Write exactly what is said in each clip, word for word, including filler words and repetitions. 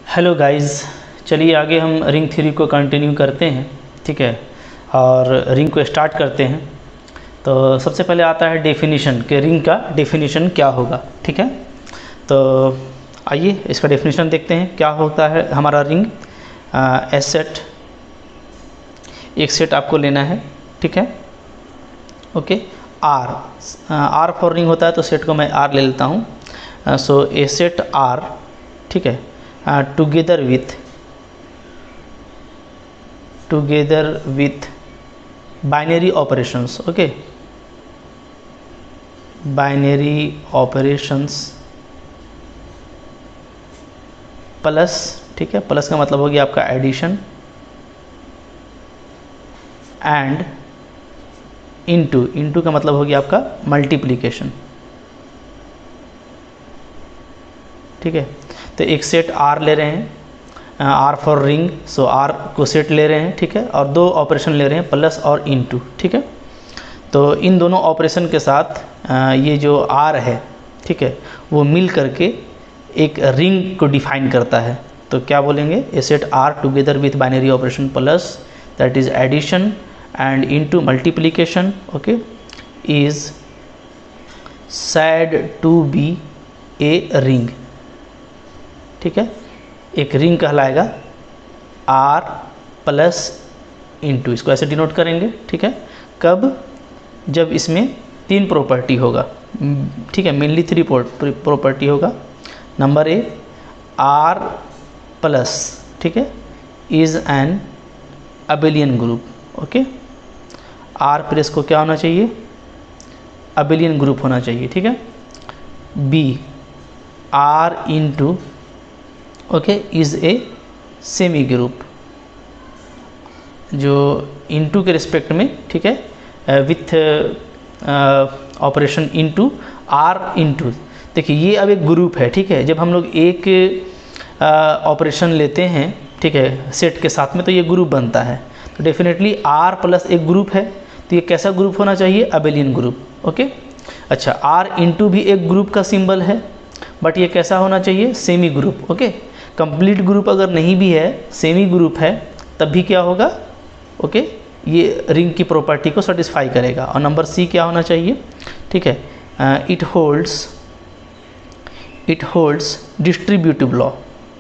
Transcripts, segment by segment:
Hello guys, चलिए आगे हम रिंग थ्योरी को कंटिन्यू करते हैं। ठीक है, और रिंग को स्टार्ट करते हैं। तो सबसे पहले आता है डेफिनेशन कि रिंग का डेफिनेशन क्या होगा। ठीक है, तो आइए इसका डेफिनेशन देखते हैं क्या होता है हमारा रिंग। एस सेट, एक सेट आपको लेना है। ठीक है, okay. R, R for ring होता है तो सेट को मैं आर ले लेता हूँ। सो ए सेट आर, ठीक है, together with together with binary operations. Okay, binary operations plus, ठीक है, प्लस का मतलब हो गया आपका एडिशन, एंड इनटू, इनटू का मतलब हो गया आपका मल्टीप्लिकेशन। ठीक है, तो एक सेट आर ले रहे हैं, R for ring, so R को सेट ले रहे हैं। ठीक है, और दो ऑपरेशन ले रहे हैं, प्लस और इनटू। ठीक है, तो इन दोनों ऑपरेशन के साथ आ, ये जो आर है, ठीक है, वो मिल करके एक रिंग को डिफाइन करता है। तो क्या बोलेंगे, a set R together with binary operation plus that is addition and into multiplication, okay, is said to be a ring. ठीक है, एक रिंग कहलाएगा आर प्लस इंटू, इसको ऐसे डिनोट करेंगे। ठीक है, कब, जब इसमें तीन प्रॉपर्टी होगा। ठीक है, मेनली थ्री प्रॉपर्टी होगा। नंबर ए, आर प्लस, ठीक है, is an abelian group. Okay, R plus को क्या होना चाहिए, अबेलियन ग्रुप होना चाहिए। ठीक है, B, R into, okay, is a semi group, जो इनटू के रिस्पेक्ट में, ठीक है, with operation into R into. देखिए ये अब एक ग्रुप है। ठीक है, जब हम लोग एक ऑपरेशन uh, लेते हैं, ठीक है, सेट के साथ में, तो ये ग्रुप बनता है। तो डेफिनेटली आर प्लस एक ग्रुप है, तो ये कैसा ग्रुप होना चाहिए, अबेलियन ग्रुप। ओके, अच्छा, आर इनटू भी एक ग्रुप का सिंबल है, बट ये कैसा होना चाहिए, semi group. Okay, complete group अगर नहीं भी है, सेमी ग्रुप है, तब भी क्या होगा, ओके, ये रिंग की प्रॉपर्टी को सेटिस्फाई करेगा। और नंबर सी क्या होना चाहिए, ठीक है, it holds it holds distributive law,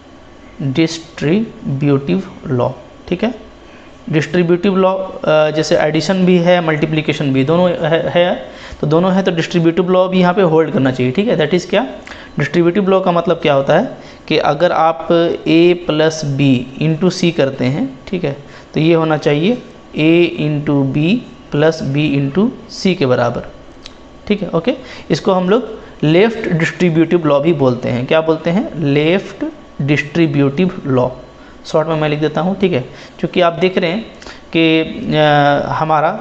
distributive law. ठीक है, डिस्ट्रीब्यूटिव लॉ जैसे एडिशन भी है, मल्टीप्लिकेशन भी, दोनों है, है तो दोनों है, तो डिस्ट्रीब्यूटिव लॉ भी यहाँ पे होल्ड करना चाहिए। ठीक है, दैट इज़ क्या, डिस्ट्रीब्यूटिव लॉ का मतलब क्या होता है कि अगर आप a plus B into C करते हैं, ठीक है, तो ये होना चाहिए a into B plus B into C के बराबर। ठीक है, ओके, इसको हम लोग लेफ्ट डिस्ट्रीब्यूटिव लॉ भी बोलते हैं। क्या बोलते हैं, लेफ्ट डिस्ट्रीब्यूटिव लॉ, शॉर्ट में मैं लिख देता हूँ। ठीक है, क्योंकि आप देख रहे हैं कि आ, हमारा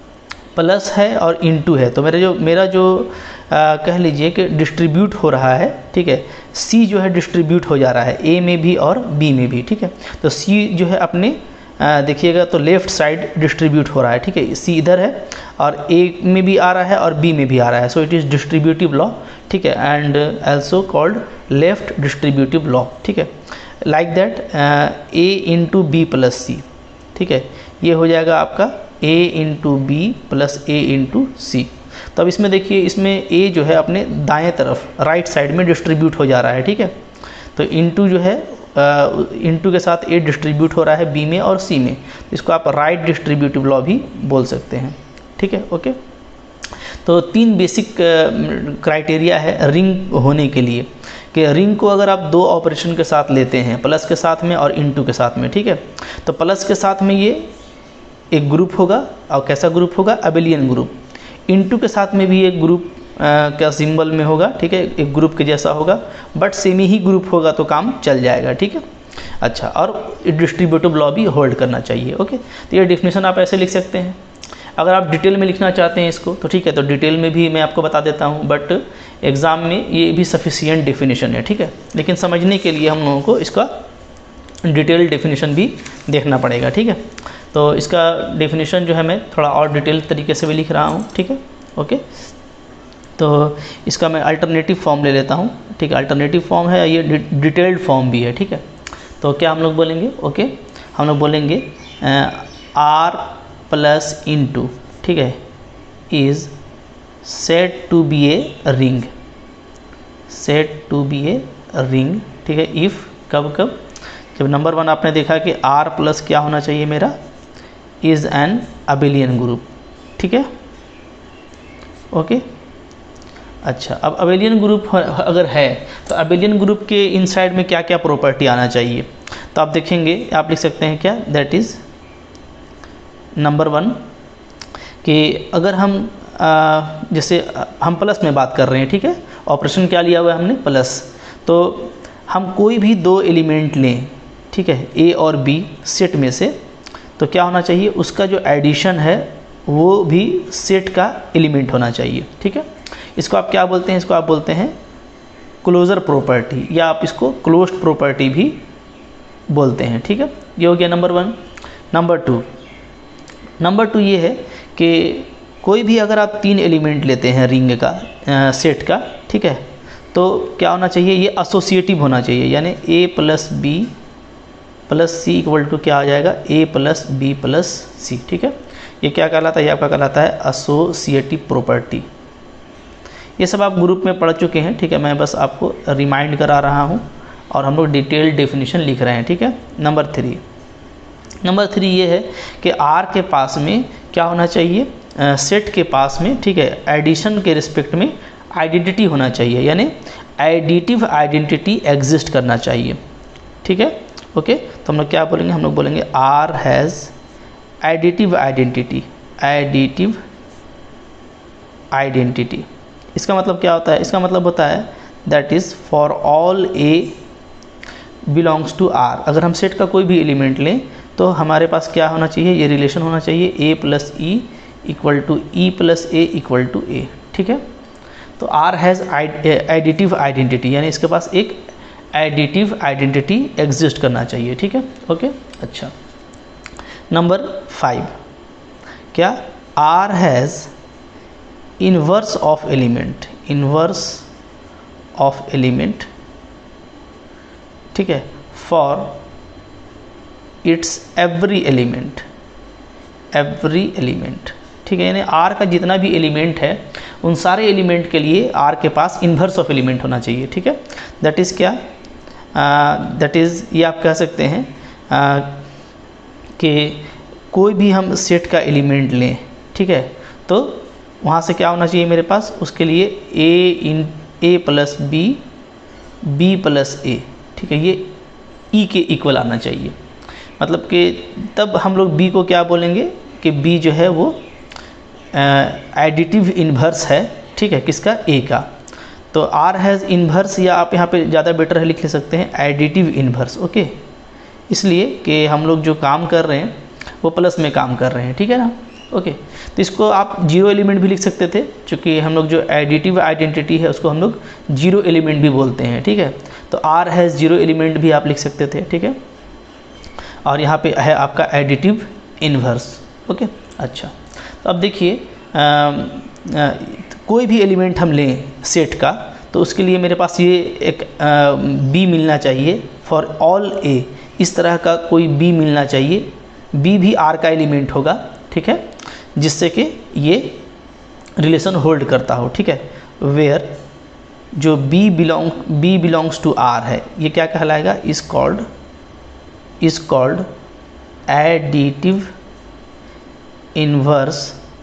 प्लस है और इनटू है, तो मेरे जो मेरा जो आ, कह लीजिए कि डिस्ट्रीब्यूट हो रहा है। ठीक है, सी जो है डिस्ट्रीब्यूट हो जा रहा है ए में भी और बी में भी। ठीक है, तो सी जो है अपने देखिएगा तो लेफ़्ट साइड डिस्ट्रीब्यूट हो रहा है। ठीक है, सी इधर है और ए में भी आ रहा है और बी में भी आ रहा है, so it is distributive law. ठीक है, and also called left distributive law. ठीक है, like that A into B plus C. ठीक है, ये हो जाएगा आपका a into B plus A into C. तो अब इसमें देखिए, इसमें a जो है अपने दाएं तरफ राइट साइड में डिस्ट्रीब्यूट हो जा रहा है। ठीक है, तो इंटू जो है इंटू के साथ a डिस्ट्रीब्यूट हो रहा है b में और c में, तो इसको आप राइट डिस्ट्रीब्यूटिव लॉ भी बोल सकते हैं। ठीक है, ओके, तो तीन बेसिक क्राइटेरिया है रिंग होने के लिए, कि रिंग को अगर आप दो ऑपरेशन के साथ लेते हैं, प्लस के साथ में और इनटू के साथ में। ठीक है, तो प्लस के साथ में ये एक ग्रुप होगा, और कैसा ग्रुप होगा, अबेलियन ग्रुप। इनटू के साथ में भी एक ग्रुप क्या सिंबल में होगा। ठीक है, एक ग्रुप के जैसा होगा, बट सेमी ही ग्रुप होगा तो काम चल जाएगा। ठीक है, अच्छा, और डिस्ट्रीब्यूटिव लॉ भी होल्ड करना चाहिए। ओके, तो ये डेफिनेशन आप ऐसे लिख सकते हैं। अगर आप डिटेल में लिखना चाहते हैं इसको, तो ठीक है, तो डिटेल में भी मैं आपको बता देता हूँ, बट एग्ज़ाम में ये भी सफिशिएंट डेफिनेशन है। ठीक है, लेकिन समझने के लिए हम लोगों को इसका डिटेल डेफिनेशन भी देखना पड़ेगा। ठीक है, तो इसका डेफिनेशन जो है मैं थोड़ा और डिटेल तरीके से भी लिख रहा हूँ। ठीक है, ओके, तो इसका मैं अल्टरनेटिव फॉर्म ले लेता हूँ। ठीक है, अल्टरनेटिव फॉर्म है, ये डिटेल्ड फॉर्म भी है। ठीक है, तो क्या हम लोग बोलेंगे, ओके हम लोग बोलेंगे आर प्लस इंटू, ठीक है, is said to be a ring, said to be a ring, ठीक है। इफ़ कब कब जब नंबर वन आपने देखा कि आर प्लस क्या होना चाहिए मेरा, इज़ एन अबेलियन ग्रुप, ठीक है, ओके। अच्छा, अब अबेलियन ग्रुप अगर है तो अबेलियन ग्रुप के इनसाइड में क्या क्या प्रॉपर्टी आना चाहिए, तो आप देखेंगे, आप लिख सकते हैं क्या, दैट इज़ नंबर वन कि अगर हम आ, जैसे हम प्लस में बात कर रहे हैं, ठीक है, ऑपरेशन क्या लिया हुआ है हमने, प्लस, तो हम कोई भी दो एलिमेंट लें, ठीक है, ए और बी सेट में से, तो क्या होना चाहिए, उसका जो एडिशन है वो भी सेट का एलिमेंट होना चाहिए, ठीक है। इसको आप क्या बोलते हैं, इसको आप बोलते हैं क्लोजर प्रॉपर्टी, या आप इसको क्लोज्ड प्रॉपर्टी भी बोलते हैं, ठीक है। ये हो गया number one. Number two number two ये है कि कोई भी अगर आप तीन एलिमेंट लेते हैं रिंग का, आ, सेट का, ठीक है, तो क्या होना चाहिए, ये एसोसिएटिव होना चाहिए, यानी A plus B plus C equal to क्या आ जाएगा, A plus B plus C, ठीक है। ये क्या कहलाता है, ये आपका कहलाता है एसोसिएटिव प्रॉपर्टी। ये सब आप ग्रुप में पढ़ चुके हैं, ठीक है, मैं बस आपको रिमाइंड करा रहा हूँ और हम लोग डिटेल्ड डेफिनेशन लिख रहे हैं, ठीक है। नंबर थ्री नंबर थ्री ये है कि आर के पास में क्या होना चाहिए, सेट के पास में, ठीक है, एडिशन के रिस्पेक्ट में आइडेंटिटी होना चाहिए, यानी एडिटिव आइडेंटिटी एग्जिस्ट करना चाहिए, ठीक है, ओके। तो हम लोग क्या बोलेंगे, हम लोग बोलेंगे R has additive identity, additive identity. इसका मतलब क्या होता है, इसका मतलब होता है that is for all A belongs to R. अगर हम सेट का कोई भी एलिमेंट लें तो हमारे पास क्या होना चाहिए, ये रिलेशन होना चाहिए, A plus E equal to E plus A equal to A, ठीक है। तो आर हैज़ एडिटिव आइडेंटिटी, यानी इसके पास एक एडिटिव आइडेंटिटी एग्जिस्ट करना चाहिए, ठीक है, ओके। अच्छा, नंबर फाइव, क्या R has inverse of element, inverse of element, ठीक है, for its every element, every element, ठीक है, यानी आर का जितना भी एलिमेंट है उन सारे एलिमेंट के लिए आर के पास इन्वर्स ऑफ एलिमेंट होना चाहिए, ठीक है। दैट इज़ क्या, दैट इज़ ये आप कह सकते हैं uh, कि कोई भी हम सेट का एलिमेंट लें, ठीक है, तो वहाँ से क्या होना चाहिए मेरे पास, उसके लिए A in A plus B B plus A, ठीक है, ये ई के इक्वल आना चाहिए। मतलब कि तब हम लोग बी को क्या बोलेंगे कि बी जो है वो एडिटिव इन्वर्स है, ठीक है, किसका, ए का। तो आर हैज़ इन्वर्स, या आप यहाँ पे ज़्यादा बेटर है लिख ले सकते हैं एडिटिव इन्वर्स, ओके, इसलिए कि हम लोग जो काम कर रहे हैं वो प्लस में काम कर रहे हैं, ठीक है ना, ओके। तो इसको आप जीरो एलिमेंट भी लिख सकते थे, क्योंकि हम लोग जो एडिटिव आइडेंटिटी है उसको हम लोग जीरो एलिमेंट भी बोलते हैं, ठीक है। तो आर हैज़ जीरो एलिमेंट भी आप लिख सकते थे, ठीक है। और यहाँ पे है आपका एडिटिव इन्वर्स, ओके। अच्छा, तो अब देखिए कोई भी एलिमेंट हम लें सेट का, तो उसके लिए मेरे पास ये एक बी मिलना चाहिए फॉर ऑल ए, इस तरह का कोई बी मिलना चाहिए, बी भी आर का एलिमेंट होगा, ठीक है, जिससे कि ये रिलेशन होल्ड करता हो, ठीक है। वेयर जो B belong B belongs to R है, ये क्या कहलाएगा, is called is called additive inverse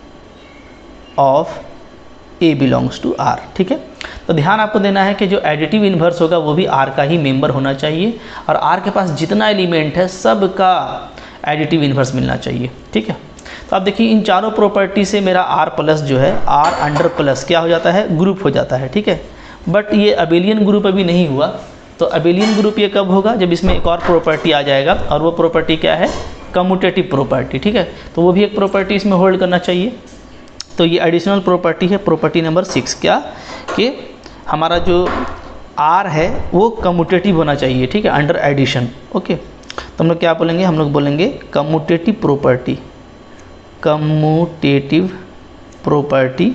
of A belongs to R, ठीक है। तो ध्यान आपको देना है कि जो एडिटिव इन्वर्स होगा वो भी आर का ही मेंबर होना चाहिए, और आर के पास जितना एलिमेंट है सब का एडिटिव इन्वर्स मिलना चाहिए, ठीक है। तो आप देखिए इन चारों प्रॉपर्टी से मेरा आर प्लस जो है, आर अंडर प्लस क्या हो जाता है, ग्रुप हो जाता है, ठीक है। बट ये अबेलियन ग्रुप अभी नहीं हुआ, तो अबेलियन ग्रुप ये कब होगा, जब इसमें एक और प्रॉपर्टी आ जाएगा, और वो प्रॉपर्टी क्या है, कम्यूटेटिव प्रॉपर्टी, ठीक है। तो वो भी एक प्रॉपर्टी इसमें होल्ड करना चाहिए। तो ये एडिशनल प्रॉपर्टी है, प्रॉपर्टी नंबर सिक्स, क्या कि हमारा जो आर है वो कम्यूटेटिव होना चाहिए, ठीक है, अंडर एडिशन, ओके। तो हम लोग क्या बोलेंगे, हम लोग बोलेंगे commutative property, commutative property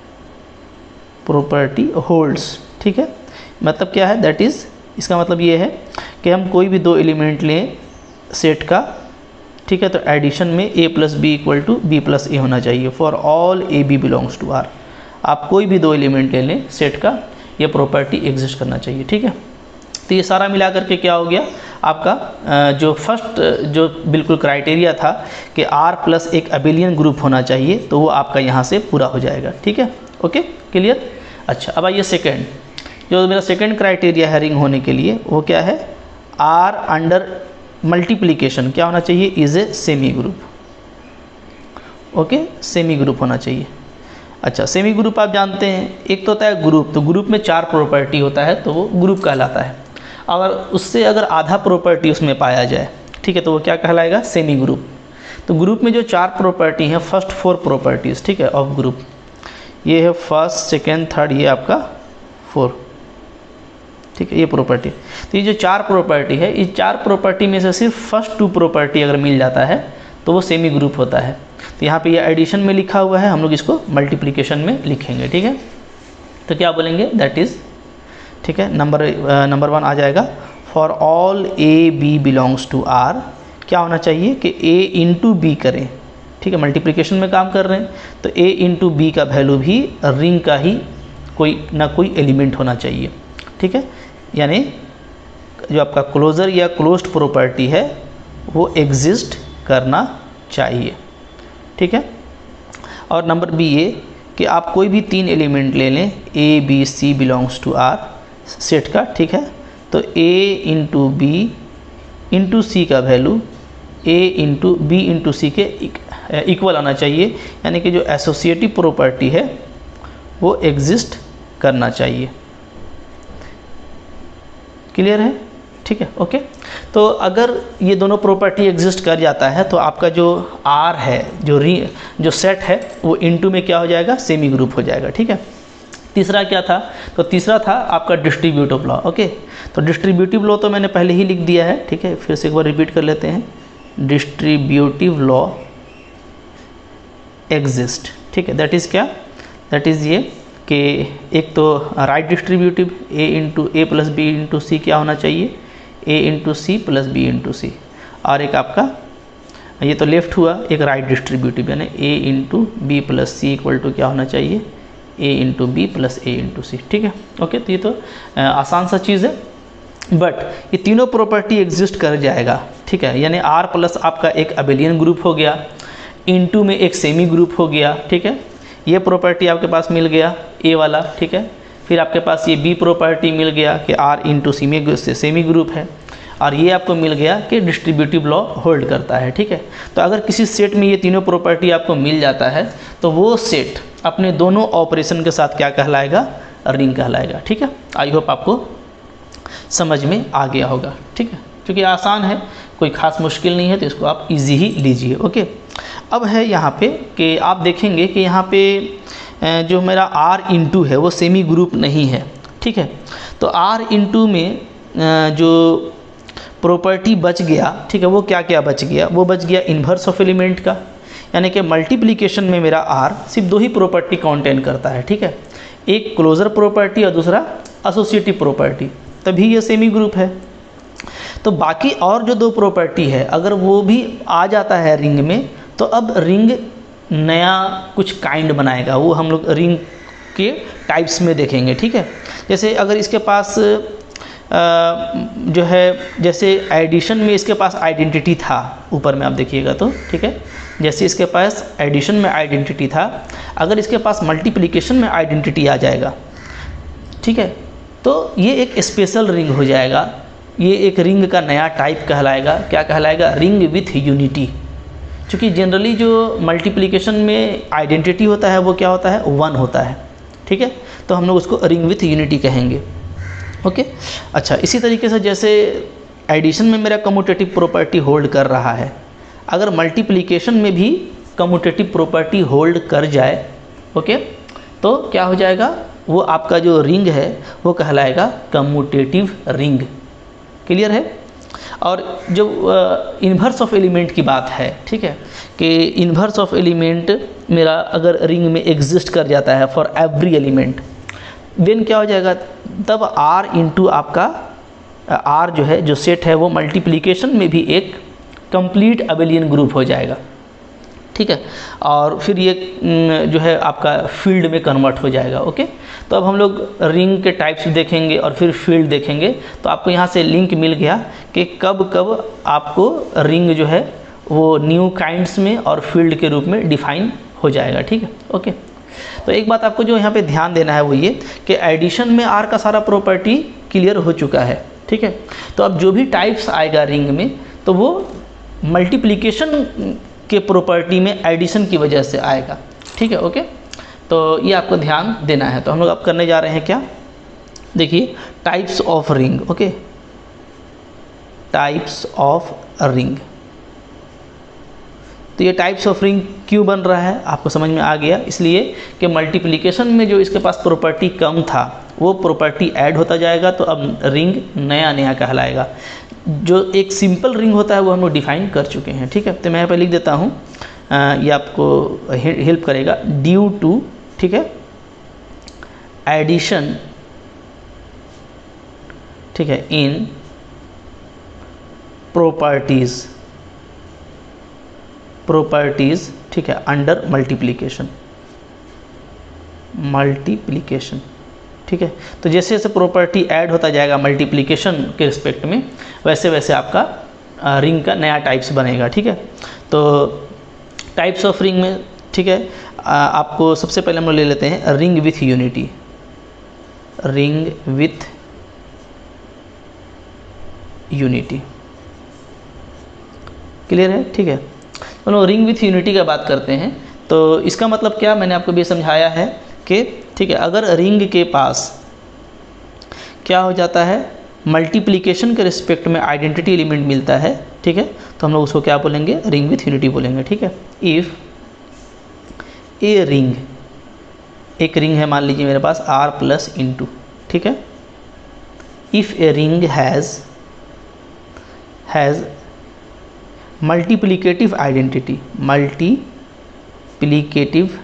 property holds, ठीक है। मतलब क्या है, दैट इज़, इसका मतलब ये है कि हम कोई भी दो एलिमेंट लें सेट का, ठीक है, तो एडिशन में A plus B equal to B plus A होना चाहिए for all A B belongs to R. आप कोई भी दो एलिमेंट ले लें सेट का, ये प्रॉपर्टी एग्जिस्ट करना चाहिए, ठीक है। तो ये सारा मिला करके क्या हो गया आपका जो फर्स्ट जो बिल्कुल क्राइटेरिया था कि आर प्लस एक अबेलियन ग्रुप होना चाहिए, तो वो आपका यहाँ से पूरा हो जाएगा, ठीक है। Okay, clear. अच्छा, अब आइए सेकेंड, जो मेरा सेकेंड क्राइटेरिया है रिंग होने के लिए, वो क्या है, आर अंडर मल्टीप्लिकेशन क्या होना चाहिए, is a semi group. Okay, semi group होना चाहिए। अच्छा, सेमी ग्रुप आप जानते हैं, एक तो होता है ग्रुप, तो ग्रुप में चार प्रॉपर्टी होता है तो वो ग्रुप कहलाता है। अगर उससे अगर आधा प्रॉपर्टी उसमें पाया जाए, ठीक है, तो वो क्या कहलाएगा, सेमी ग्रुप। तो ग्रुप में जो चार प्रॉपर्टी हैं, फर्स्ट फोर प्रॉपर्टीज़, ठीक है, ऑफ ग्रुप, ये है फर्स्ट सेकेंड थर्ड, ये आपका फोर, ठीक है, ये प्रॉपर्टी। तो ये जो चार प्रॉपर्टी है, इस चार प्रॉपर्टी में से सिर्फ फर्स्ट टू प्रॉपर्टी अगर मिल जाता है तो वो सेमी ग्रुप होता है। तो यहाँ पे ये एडिशन में लिखा हुआ है, हम लोग इसको मल्टीप्लिकेशन में लिखेंगे, ठीक है। तो क्या बोलेंगे, दैट इज़, ठीक है, नंबर नंबर वन आ जाएगा, for all A B belongs to R, क्या होना चाहिए कि ए इंटू बी करें, ठीक है, मल्टीप्लिकेशन में काम कर रहे हैं, तो ए इंटू बी का वैल्यू भी रिंग का ही कोई ना कोई एलिमेंट होना चाहिए, ठीक है, यानी जो आपका क्लोजर या क्लोज्ड प्रॉपर्टी है वो एग्जिस्ट करना चाहिए, ठीक है। और नंबर बी ये कि आप कोई भी तीन एलिमेंट ले लें, A B C belongs to R set का, ठीक है, तो A into B into C का value A into B into C के इक्वल आना चाहिए, यानी कि जो एसोसिएटिव प्रॉपर्टी है वो एग्जिस्ट करना चाहिए। क्लियर है, ठीक है, ओके। तो अगर ये दोनों प्रॉपर्टी एग्जिस्ट कर जाता है तो आपका जो आर है, जो री जो सेट है, वो इनटू में क्या हो जाएगा, सेमी ग्रुप हो जाएगा, ठीक है। तीसरा क्या था, तो तीसरा था आपका डिस्ट्रीब्यूटिव लॉ। ओके, तो डिस्ट्रीब्यूटिव लॉ तो मैंने पहले ही लिख दिया है, ठीक है, फिर से एक बार रिपीट कर लेते हैं, डिस्ट्रीब्यूटिव लॉ एग्जिस्ट, ठीक है, दैट इज़ क्या, दैट इज़ ये कि एक तो right distributive A into A plus B into C क्या होना चाहिए, A into C plus B into C, और एक आपका ये तो लेफ्ट हुआ, एक राइट डिस्ट्रीब्यूटिव यानी A into B plus C equal to क्या होना चाहिए, A into B plus A into C, ठीक है, ओके। तो ये तो आसान सा चीज़ है, बट ये तीनों प्रॉपर्टी एग्जिस्ट कर जाएगा, ठीक है, यानी आर प्लस आपका एक अबेलियन ग्रुप हो गया, इंटू में एक सेमी ग्रुप हो गया, ठीक है, ये प्रॉपर्टी आपके पास मिल गया ए वाला, ठीक है, फिर आपके पास ये बी प्रॉपर्टी मिल गया कि आर इंटू सी में से सेमी ग्रुप है, और ये आपको मिल गया कि डिस्ट्रीब्यूटिव लॉ होल्ड करता है, ठीक है। तो अगर किसी सेट में ये तीनों प्रॉपर्टी आपको मिल जाता है तो वो सेट अपने दोनों ऑपरेशन के साथ क्या कहलाएगा, रिंग कहलाएगा, ठीक है। आई होप आपको समझ में आ गया होगा, ठीक है, क्योंकि आसान है, कोई ख़ास मुश्किल नहीं है, तो इसको आप इजी ही लीजिए। ओके, अब है यहाँ पे कि आप देखेंगे कि यहाँ पे जो मेरा R इंटू है वो सेमी ग्रुप नहीं है, ठीक है, तो R इंटू में जो प्रॉपर्टी बच गया, ठीक है, वो क्या क्या बच गया, वो बच गया इन्वर्स ऑफ एलिमेंट का, यानी कि मल्टीप्लिकेशन में मेरा R सिर्फ दो ही प्रॉपर्टी कॉन्टेन करता है, ठीक है, एक क्लोजर प्रॉपर्टी और दूसरा एसोसिएटिव प्रॉपर्टी, तभी ये सेमी ग्रुप है। तो बाकी और जो दो प्रॉपर्टी है अगर वो भी आ जाता है रिंग में, तो अब रिंग नया कुछ काइंड बनाएगा, वो हम लोग रिंग के टाइप्स में देखेंगे, ठीक है। जैसे अगर इसके पास आ, जो है, जैसे एडिशन में इसके पास आइडेंटिटी था, ऊपर में आप देखिएगा तो, ठीक है, जैसे इसके पास एडिशन में आइडेंटिटी था, अगर इसके पास मल्टीप्लिकेशन में आइडेंटिटी आ जाएगा, ठीक है, तो ये एक स्पेशल रिंग हो जाएगा, ये एक रिंग का नया टाइप कहलाएगा, क्या कहलाएगा, रिंग विथ यूनिटी। क्योंकि जनरली जो मल्टीप्लिकेशन में आइडेंटिटी होता है वो क्या होता है, वन होता है, ठीक है, तो हम लोग उसको रिंग विथ यूनिटी कहेंगे। ओके, अच्छा, इसी तरीके से जैसे एडिशन में मेरा कम्यूटेटिव प्रॉपर्टी होल्ड कर रहा है, अगर मल्टीप्लिकेशन में भी कम्यूटेटिव प्रॉपर्टी होल्ड कर जाए, ओके, तो क्या हो जाएगा, वो आपका जो रिंग है वो कहलाएगा कम्यूटेटिव रिंग। क्लियर है। और जो इन्वर्स ऑफ एलिमेंट की बात है, ठीक है, कि इन्वर्स ऑफ एलिमेंट मेरा अगर रिंग में एग्जिस्ट कर जाता है फॉर एवरी एलिमेंट, देन क्या हो जाएगा, तब R इंटू आपका आर जो है जो सेट है वो मल्टीप्लिकेशन में भी एक कंप्लीट अबेलियन ग्रुप हो जाएगा, ठीक है। और फिर ये जो है आपका फील्ड में कन्वर्ट हो जाएगा। ओके, तो अब हम लोग रिंग के टाइप्स देखेंगे और फिर फील्ड देखेंगे। तो आपको यहाँ से लिंक मिल गया कि कब कब आपको रिंग जो है वो न्यू काइंड्स में और फील्ड के रूप में डिफाइन हो जाएगा, ठीक है। ओके, तो एक बात आपको जो यहाँ पे ध्यान देना है वो ये कि एडिशन में आर का सारा प्रॉपर्टी क्लियर हो चुका है, ठीक है। तो अब जो भी टाइप्स आएगा रिंग में तो वो मल्टीप्लिकेशन के प्रॉपर्टी में एडिशन की वजह से आएगा, ठीक है। ओके, तो ये आपको ध्यान देना है। तो हम लोग अब करने जा रहे हैं क्या, देखिए types of ring. Okay, types of ring. तो ये टाइप्स ऑफ रिंग क्यों बन रहा है आपको समझ में आ गया, इसलिए कि मल्टीप्लिकेशन में जो इसके पास प्रॉपर्टी कम था वो प्रॉपर्टी ऐड होता जाएगा, तो अब रिंग नया नया कहलाएगा। जो एक सिंपल रिंग होता है वो हम लोग डिफाइन कर चुके हैं, ठीक है। तो मैं यहाँ पे लिख देता हूँ, ये आपको हेल्प करेगा। ड्यू टू, ठीक है, एडिशन, ठीक है, इन प्रॉपर्टीज प्रॉपर्टीज ठीक है, अंडर मल्टीप्लिकेशन मल्टीप्लिकेशन ठीक है। तो जैसे जैसे प्रॉपर्टी ऐड होता जाएगा मल्टीप्लिकेशन के रिस्पेक्ट में, वैसे वैसे आपका रिंग का नया टाइप्स बनेगा, ठीक है। तो टाइप्स ऑफ रिंग में, ठीक है, आपको सबसे पहले हम लोग ले लेते हैं ring with unity. Ring with unity, clear है, ठीक है। तो लोग रिंग विथ यूनिटी का बात करते हैं, तो इसका मतलब क्या, मैंने आपको भी समझाया है कि ठीक है, अगर रिंग के पास क्या हो जाता है, मल्टीप्लिकेशन के रिस्पेक्ट में आइडेंटिटी एलिमेंट मिलता है, ठीक है, तो हम लोग उसको क्या बोलेंगे, रिंग विथ यूनिटी बोलेंगे, ठीक है। इफ़ ए रिंग, एक रिंग है मान लीजिए मेरे पास आर प्लस इंटू, ठीक है। If a ring has has multiplicative identity, multiplicative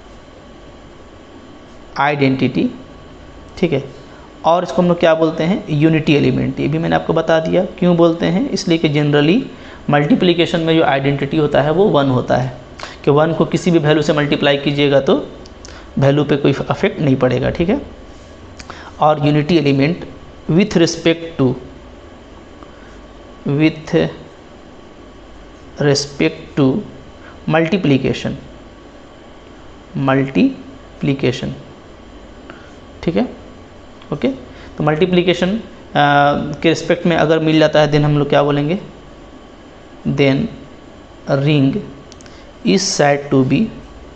identity, ठीक है, और इसको हम लोग क्या बोलते हैं, यूनिटी एलिमेंट। ये भी मैंने आपको बता दिया क्यों बोलते हैं, इसलिए कि जनरली मल्टीप्लिकेशन में जो आइडेंटिटी होता है वो वन होता है, कि वन को किसी भी वैल्यू से मल्टीप्लाई कीजिएगा तो वैल्यू पे कोई अफेक्ट नहीं पड़ेगा, ठीक है। और unity element with respect to with respect to multiplication multiplication ठीक है। ओके, तो मल्टीप्लिकेशन के रिस्पेक्ट में अगर मिल जाता है देन हम लोग क्या बोलेंगे, then ring is said to be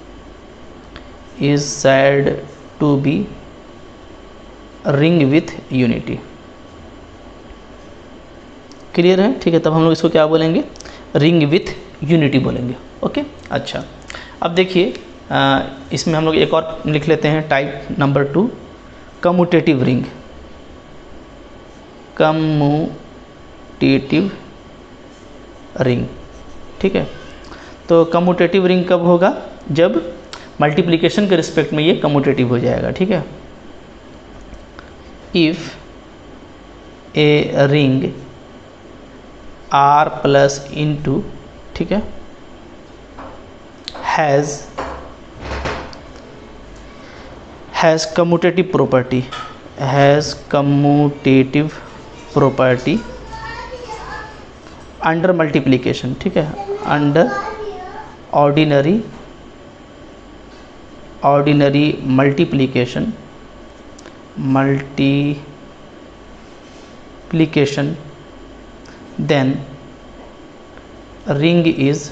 is said to be ring with unity, clear है, ठीक है। तब हम लोग इसको क्या बोलेंगे, रिंग विथ यूनिटी बोलेंगे। ओके, अच्छा, अब देखिए इसमें हम लोग एक और लिख लेते हैं type number two, commutative ring. Commutative ring, ठीक है। तो कम्यूटेटिव रिंग कब होगा, जब मल्टीप्लिकेशन के रिस्पेक्ट में ये कम्यूटेटिव हो जाएगा, ठीक है। If a ring R plus into, ठीक है, has has commutative property has commutative property under multiplication, ठीक है, under ordinary ordinary multiplication multiplication then ring is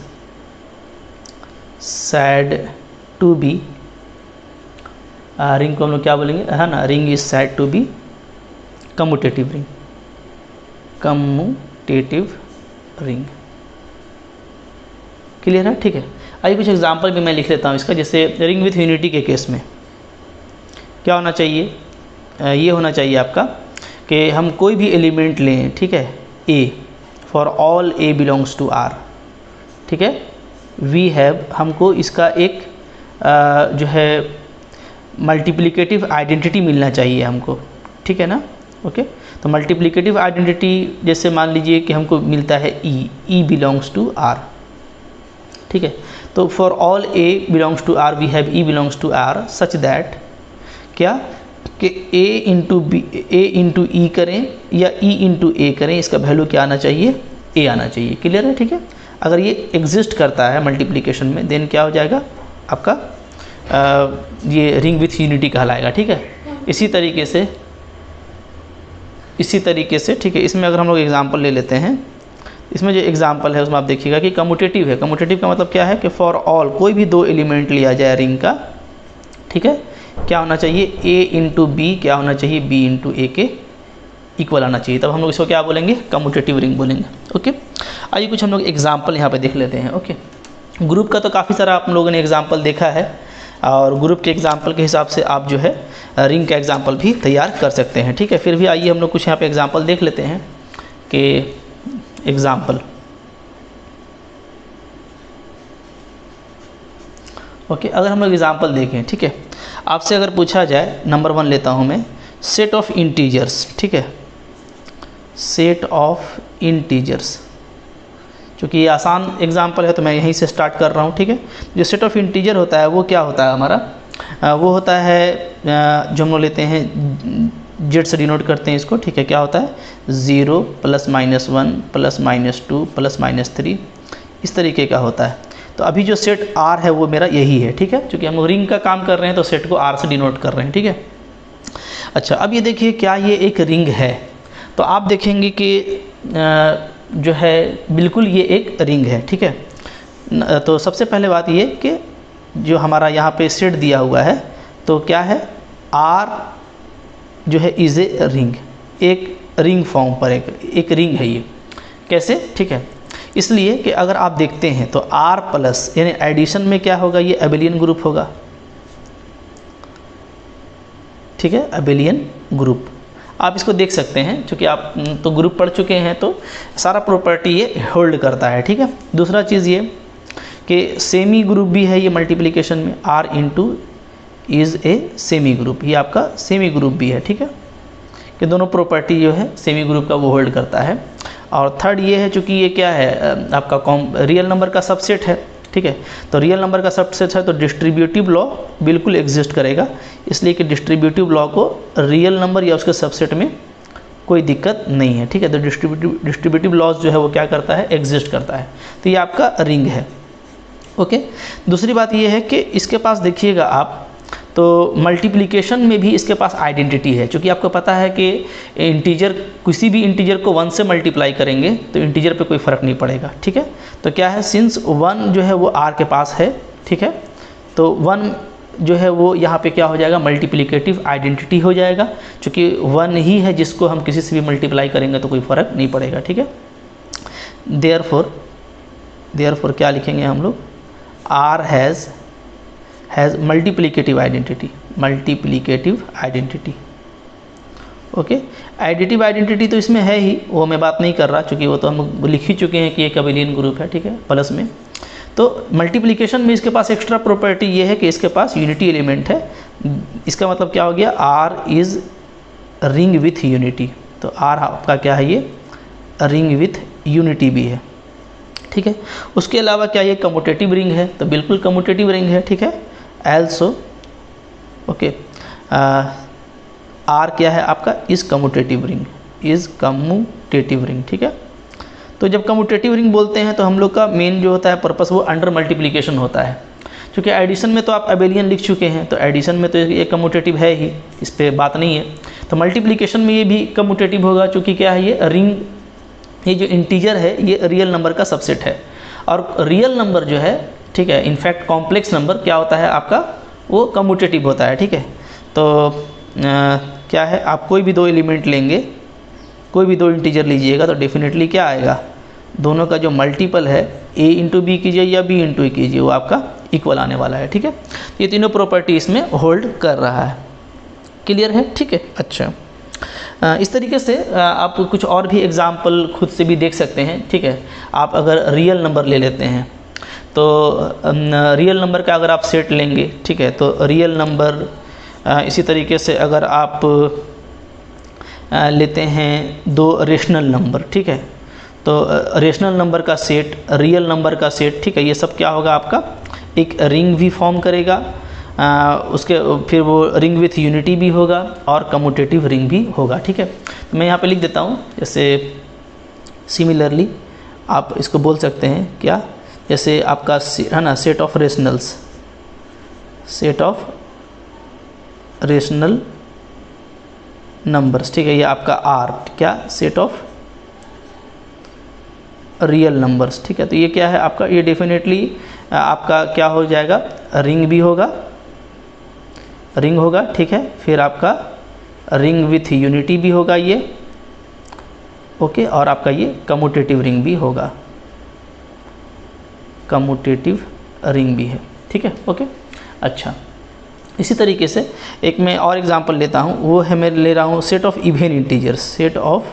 said to be, ring को हम लोग क्या बोलेंगे, है ना, ring is said to be commutative ring commutative ring, clear है, ठीक है। आइए कुछ एग्जांपल भी मैं लिख लेता हूँ इसका। जैसे रिंग विथ यूनिटी के केस में क्या होना चाहिए, ये होना चाहिए आपका कि हम कोई भी एलिमेंट लें, ठीक है, A, for all A belongs to R, ठीक है, वी हैव, हमको इसका एक आ, जो है मल्टीप्लिकेटिव आइडेंटिटी मिलना चाहिए हमको, ठीक है ना। ओके, तो मल्टीप्लिकेटिव आइडेंटिटी जैसे मान लीजिए कि हमको मिलता है E, E belongs to R, ठीक है। तो for all A belongs to R we have E belongs to R such that क्या कि A into B, A into E करें या ई इंटू ए करें, इसका वैल्यू क्या आना चाहिए, ए आना चाहिए। क्लियर है, ठीक है। अगर ये एग्जिस्ट करता है मल्टीप्लिकेशन में देन क्या हो जाएगा आपका आ, ये रिंग विथ यूनिटी कहलाएगा, ठीक है। इसी तरीके से इसी तरीके से ठीक है, इसमें अगर हम लोग एग्जांपल ले लेते हैं, इसमें जो एग्जांपल है उसमें आप देखिएगा कि कम्यूटेटिव है। कम्यूटेटिव का मतलब क्या है कि फॉर ऑल कोई भी दो एलिमेंट लिया जाए रिंग का, ठीक है, क्या होना चाहिए, ए इंटू बी क्या होना चाहिए, बी इंटू ए के इक्वल आना चाहिए, तब हम लोग इसको क्या बोलेंगे, कम्यूटेटिव रिंग बोलेंगे। ओके, आइए कुछ हम लोग एग्जांपल यहाँ पे देख लेते हैं। ओके, ग्रुप का तो काफ़ी सारा आप लोगों ने एग्जांपल देखा है और ग्रुप के एग्जांपल के हिसाब से आप जो है रिंग का एग्जांपल भी तैयार कर सकते हैं, ठीक है। फिर भी आइए हम लोग कुछ यहाँ पे एग्जांपल देख लेते हैं कि एग्जांपल ओके अगर हम लोग एग्जांपल देखें, ठीक है, आपसे अगर पूछा जाए, नंबर वन लेता हूँ मैं, सेट ऑफ इंटीजर्स, ठीक है, सेट ऑफ इंटीजर्स, क्योंकि ये आसान एग्जांपल है तो मैं यहीं से स्टार्ट कर रहा हूँ, ठीक है। जो सेट ऑफ इंटीजर होता है वो क्या होता है हमारा, वो होता है जो हम लोग लेते हैं जेड से डिनोट करते हैं इसको, ठीक है। क्या होता है, zero plus minus one plus minus two plus minus three, इस तरीके का होता है। तो अभी जो सेट आर है वो मेरा यही है, ठीक है, क्योंकि हम लोग रिंग का काम कर रहे हैं तो सेट को आर से डिनोट कर रहे हैं, ठीक है। अच्छा, अब ये देखिए क्या ये एक रिंग है, तो आप देखेंगे कि जो है बिल्कुल ये एक रिंग है, ठीक है। तो सबसे पहले बात ये कि जो हमारा यहाँ पे सेट दिया हुआ है तो क्या है, आर जो है इज़ ए रिंग, एक रिंग फॉर्म पर एक एक रिंग है ये। कैसे, ठीक है, इसलिए कि अगर आप देखते हैं तो आर प्लस यानी एडिशन में क्या होगा, ये अबेलियन ग्रुप होगा, ठीक है, अबेलियन ग्रुप। आप इसको देख सकते हैं, क्योंकि आप तो ग्रुप पढ़ चुके हैं तो सारा प्रॉपर्टी ये होल्ड करता है, ठीक है। दूसरा चीज़ ये कि सेमी ग्रुप भी है ये मल्टीप्लिकेशन में, R into is a semi group, ये आपका सेमी ग्रुप भी है, ठीक है, कि दोनों प्रॉपर्टी जो है सेमी ग्रुप का वो होल्ड करता है। और थर्ड ये है, चूँकि ये क्या है आपका कॉम रियल नंबर का सबसेट है, ठीक है, तो रियल नंबर का सबसेट है तो डिस्ट्रीब्यूटिव लॉ बिल्कुल एग्जिस्ट करेगा, इसलिए कि डिस्ट्रीब्यूटिव लॉ को रियल नंबर या उसके सबसेट में कोई दिक्कत नहीं है, ठीक है। तो डिस्ट्रीब्यूटिव डिस्ट्रीब्यूटिव लॉज जो है वो क्या करता है, एग्जिस्ट करता है, तो ये आपका रिंग है। ओके, दूसरी बात ये है कि इसके पास देखिएगा आप तो मल्टीप्लिकेशन में भी इसके पास आइडेंटिटी है, क्योंकि आपको पता है कि इंटीजर किसी भी इंटीजर को वन से मल्टीप्लाई करेंगे तो इंटीजर पे कोई फ़र्क नहीं पड़ेगा, ठीक है। तो क्या है, सिंस वन जो है वो आर के पास है, ठीक है, तो वन जो है वो यहाँ पे क्या हो जाएगा, मल्टीप्लिकेटिव आइडेंटिटी हो जाएगा, क्योंकि वन ही है जिसको हम किसी से भी मल्टीप्लाई करेंगे तो कोई फ़र्क नहीं पड़ेगा, ठीक है। देयरफॉर देयरफॉर क्या लिखेंगे हम लोग, R has has multiplicative identity, multiplicative identity. Okay, additive identity तो इसमें है ही, वो मैं बात नहीं कर रहा, क्योंकि वो तो हम लिख ही चुके हैं कि एक अबेलियन ग्रुप है, ठीक है, प्लस में। तो मल्टीप्लिकेशन में इसके पास एक्स्ट्रा प्रॉपर्टी ये है कि इसके पास यूनिटी एलिमेंट है। इसका मतलब क्या हो गया, R is ring with unity, तो आर आपका क्या है, ये रिंग विथ यूनिटी भी है, ठीक है। उसके अलावा क्या ये कम्यूटेटिव रिंग है, तो बिल्कुल कम्यूटेटिव रिंग है, ठीक है। एल्सो ओके, आर क्या है आपका, is commutative ring, is commutative ring, ठीक है। तो जब कम्यूटेटिव रिंग बोलते हैं तो हम लोग का मेन जो होता है पर्पस वो अंडर मल्टीप्लिकेशन होता है, क्योंकि एडिशन में तो आप अबेलियन लिख चुके हैं, तो एडिशन में तो ये कम्यूटेटिव है ही, इस पर बात नहीं है। तो मल्टीप्लिकेशन में ये भी कम्यूटेटिव होगा, क्योंकि क्या है, ये रिंग, ये जो इंटीजर है ये रियल नंबर का सबसेट है, और रियल नंबर जो है, ठीक है, इनफैक्ट कॉम्प्लेक्स नंबर क्या होता है आपका, वो कम्यूटेटिव होता है, ठीक है। तो आ, क्या है, आप कोई भी दो एलिमेंट लेंगे, कोई भी दो इंटीजर लीजिएगा तो डेफिनेटली क्या आएगा, दोनों का जो मल्टीपल है ए इंटू बी कीजिए या बी इंटू ए कीजिए वो आपका इक्वल आने वाला है, ठीक है। ये तीनों प्रॉपर्टी इसमें होल्ड कर रहा है, क्लियर है, ठीक है। अच्छा, इस तरीके से आप कुछ और भी एग्जाम्पल खुद से भी देख सकते हैं, ठीक है। आप अगर रियल नंबर ले लेते हैं तो रियल नंबर का अगर आप सेट लेंगे, ठीक है, तो रियल नंबर इसी तरीके से अगर आप लेते हैं दो रेशनल नंबर, ठीक है। तो रेशनल नंबर का सेट, रियल नंबर का सेट, ठीक है, ये सब क्या होगा आपका एक रिंग भी फॉर्म करेगा। आ, उसके फिर वो रिंग विथ यूनिटी भी होगा और कम्यूटेटिव रिंग भी होगा, ठीक है। तो मैं यहाँ पे लिख देता हूँ, जैसे सिमिलरली आप इसको बोल सकते हैं क्या, जैसे आपका है ना set of rationals, set of rational numbers, ठीक है, ये आपका आर क्या सेट ऑफ रियल नंबर्स, ठीक है। तो ये क्या है आपका, ये डेफिनेटली आपका क्या हो जाएगा, रिंग भी होगा, रिंग होगा, ठीक है। फिर आपका रिंग विथ यूनिटी भी होगा ये, ओके। और आपका ये कम्यूटेटिव रिंग भी होगा, कम्यूटेटिव रिंग भी है, ठीक है, ओके। अच्छा, इसी तरीके से एक मैं और एग्जांपल लेता हूँ, वो है मैं ले रहा हूँ set of even integers, set of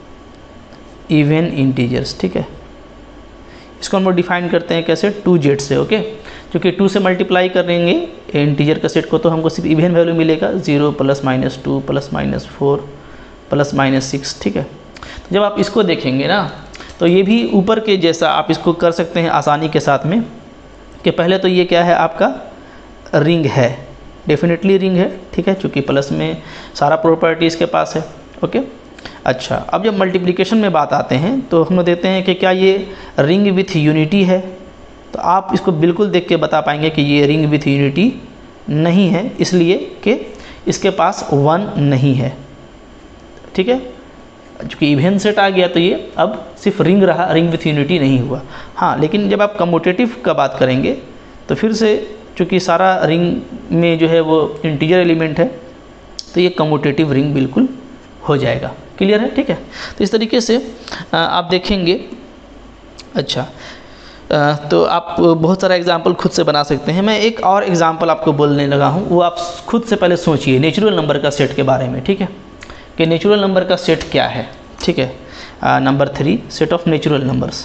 even integers, ठीक है। इसको हम लोग डिफाइन करते हैं कैसे, टू जेड से, ओके। क्योंकि टू से मल्टीप्लाई करेंगे इंटीजर का सेट को तो हमको सिर्फ इवन वैल्यू मिलेगा, zero plus minus two plus minus four plus minus six, ठीक है। तो जब आप इसको देखेंगे ना, तो ये भी ऊपर के जैसा आप इसको कर सकते हैं आसानी के साथ में, कि पहले तो ये क्या है आपका रिंग है, डेफिनेटली रिंग है, ठीक है, चूँकि प्लस में सारा प्रॉपर्टी इसके पास है, ओके। अच्छा, अब जब मल्टीप्लिकेशन में बात आते हैं तो हम लोग देते हैं कि क्या ये रिंग विथ यूनिटी है, तो आप इसको बिल्कुल देख के बता पाएंगे कि ये रिंग विथ यूनिटी नहीं है, इसलिए कि इसके पास वन नहीं है, ठीक है। चूँकि इवन सेट आ गया तो ये अब सिर्फ रिंग रहा, रिंग विथ यूनिटी नहीं हुआ। हाँ, लेकिन जब आप कम्यूटेटिव का बात करेंगे तो फिर से चूँकि सारा रिंग में जो है वो इंटीजर एलिमेंट है, तो ये कम्यूटेटिव रिंग बिल्कुल हो जाएगा, क्लियर है, ठीक है। तो इस तरीके से आप देखेंगे। अच्छा, तो आप बहुत सारा एग्जाम्पल खुद से बना सकते हैं। मैं एक और एग्जाम्पल आपको बोलने लगा हूँ, वो आप खुद से पहले सोचिए नेचुरल नंबर का सेट के बारे में, ठीक है, कि नेचुरल नंबर का सेट क्या है, ठीक है। Number three, set of natural numbers,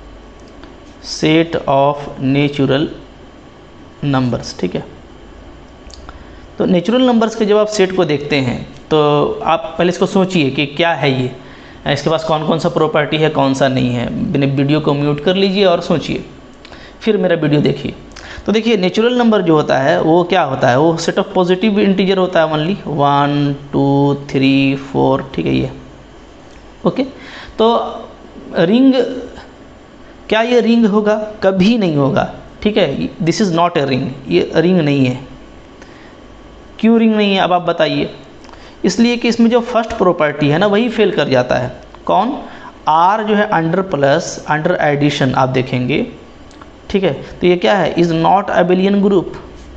set of natural numbers, ठीक है। तो नेचुरल नंबर्स के जब आप सेट को देखते हैं तो आप पहले इसको सोचिए कि क्या है ये, इसके पास कौन कौन सा प्रॉपर्टी है, कौन सा नहीं है। वीडियो को म्यूट कर लीजिए और सोचिए, फिर मेरा वीडियो देखिए। तो देखिए नेचुरल नंबर जो होता है वो क्या होता है, वो सेट ऑफ पॉजिटिव इंटीजर होता है, only one two three four, ठीक है ये, ओके। तो रिंग, क्या ये रिंग होगा, कभी नहीं होगा, ठीक है। This is not a ring, ये रिंग नहीं है। क्यों रिंग नहीं है, अब आप बताइए। इसलिए कि इसमें जो फर्स्ट प्रॉपर्टी है ना वही फेल कर जाता है। कौन, आर जो है अंडर प्लस अंडर एडिशन आप देखेंगे, ठीक है। तो ये क्या है, is not abelian group,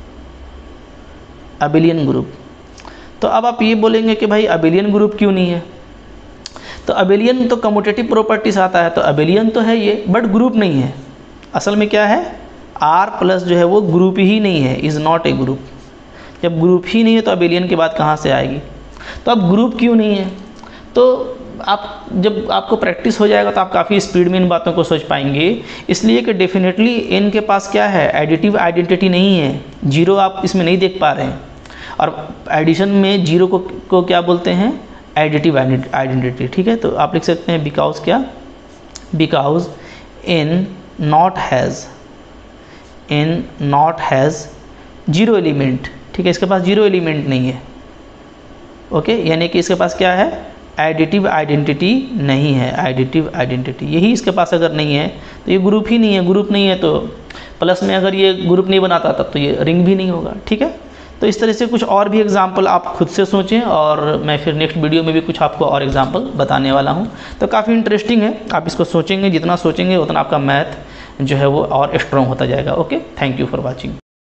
abelian group. तो अब आप ये बोलेंगे कि भाई अबेलियन ग्रुप क्यों नहीं है, तो अबेलियन तो कम्यूटेटिव प्रॉपर्टी से आता है, तो अबेलियन तो है ये, बट ग्रुप नहीं है। असल में क्या है, आर प्लस जो है वो ग्रुप ही नहीं है, इज़ नॉट ए ग्रुप। जब ग्रुप ही नहीं है तो अबेलियन की बात कहाँ से आएगी। तो अब ग्रुप क्यों नहीं है, तो आप जब आपको प्रैक्टिस हो जाएगा तो आप काफ़ी स्पीड में इन बातों को सोच पाएंगे। इसलिए कि डेफिनेटली एन के पास क्या है, एडिटिव आइडेंटिटी नहीं है, जीरो आप इसमें नहीं देख पा रहे हैं। और एडिशन में जीरो को को क्या बोलते हैं, एडिटिव आइडेंटिटी, ठीक है। तो आप लिख सकते हैं बिकॉज क्या, because N not has, N not has zero element, ठीक है, इसके पास जीरो एलिमेंट नहीं है, ओके। यानी कि इसके पास क्या है, एडिटिव आइडेंटिटी नहीं है, एडिटिव आइडेंटिटी यही इसके पास अगर नहीं है तो ये ग्रुप ही नहीं है। ग्रुप नहीं है तो प्लस में अगर ये ग्रुप नहीं बनाता तब तो ये रिंग भी नहीं होगा, ठीक है। तो इस तरह से कुछ और भी एग्जाम्पल आप खुद से सोचें और मैं फिर नेक्स्ट वीडियो में भी कुछ आपको और एग्जाम्पल बताने वाला हूँ। तो काफ़ी इंटरेस्टिंग है, आप इसको सोचेंगे, जितना सोचेंगे उतना आपका मैथ जो है वो और स्ट्रॉन्ग होता जाएगा। Okay, thank you for watching.